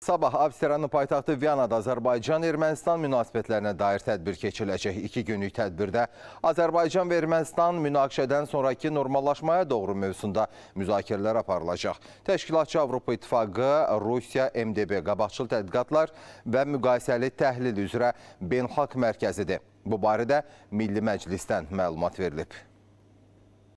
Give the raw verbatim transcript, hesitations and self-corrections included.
Sabah Avstriyanın paytaxtı Viyanada Azərbaycan-Ermənistan münasibətlərinə dair tədbir keçiriləcək. İki günlük tədbirdə Azərbaycan və Ermənistan münaqişədən sonraki normallaşmaya doğru mövzusunda müzakirələr aparılacaq. Təşkilatçı Avropa İttifaqı, Rusiya, M D B qabaqcıl tədqiqatlar və müqayisəli təhlil üzrə beynəlxalq mərkəzidir. Bu barədə Milli Məclisdən məlumat verilib.